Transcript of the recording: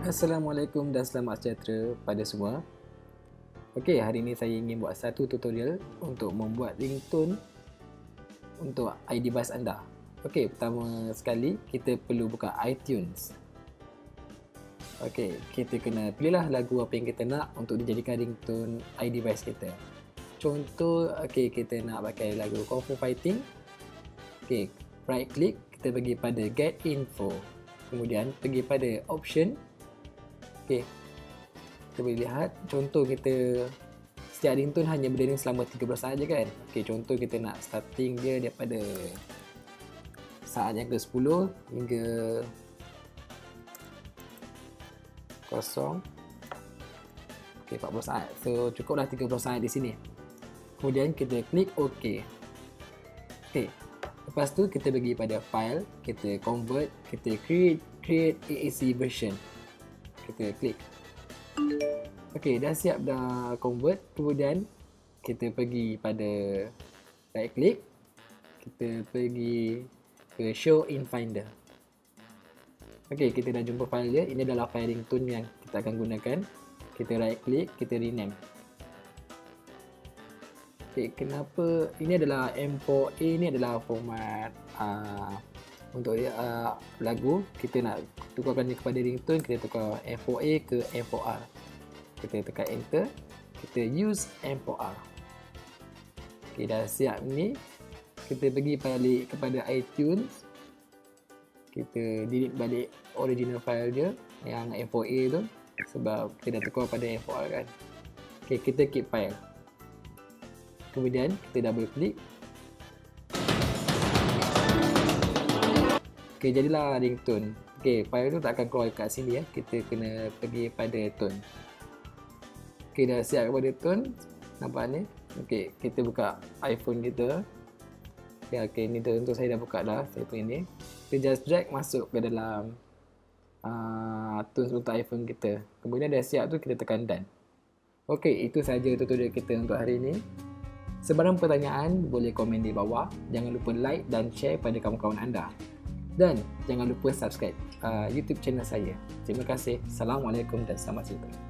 Assalamualaikum dan selamat sejahtera pada semua. Okey, hari ini saya ingin buat satu tutorial untuk membuat ringtone untuk iDevice anda. Okey, pertama sekali kita perlu buka iTunes. Okey, kita kena pilihlah lagu apa yang kita nak untuk dijadikan ringtone iDevice kita. Contoh, okey, kita nak pakai lagu Kung Fu Fighting. Okey, right click, kita pergi pada Get Info. Kemudian pergi pada Option. Okey, kita boleh lihat contoh kita setiap ringtone hanya berdering selama 30 saat je kan. Okey, contoh kita nak starting dia daripada saat yang ke-10 hingga 0. Okey, 40 saat. So cukuplah 30 saat di sini. Kemudian kita klik OK. Okey, lepas tu kita pergi pada file, kita convert, kita create AAC version. Kita klik. Okey, dah siap dah convert. Kemudian kita pergi pada right click, kita pergi ke show in finder. Okey, kita dah jumpa file dia. Ini adalah file ringtone yang kita akan gunakan. Kita right click, kita rename. Okey, kenapa ini adalah M4A, ni adalah format untuk lagu. Kita nak tukarkan dia kepada ringtone, kita tukar M4A ke M4R. Kita tekan enter, kita use M4R. Okey, dah siap ni. Kita pergi balik kepada iTunes, kita delete balik original file dia yang M4A tu, sebab kita dah tukar pada M4R kan. Okey, kita keep file. Kemudian kita double click. Okey, jadilah ringtone. Okey, file tu tak akan keluar kat sini ya. Kita kena pergi pada tone. Okey, dah siap kepada tone. Nampak ni? Okey, kita buka iPhone kita. Okey, ni tentu saya dah buka dah. Saya punya ni. Kita just drag masuk ke dalam tone untuk iPhone kita. Kemudian dah siap tu, kita tekan done. Okey, itu sahaja tutorial kita untuk hari ini. Sebarang pertanyaan boleh komen di bawah. Jangan lupa like dan share pada kawan-kawan anda. Dan jangan lupa subscribe YouTube channel saya. Terima kasih. Assalamualaikum dan selamat sejahtera.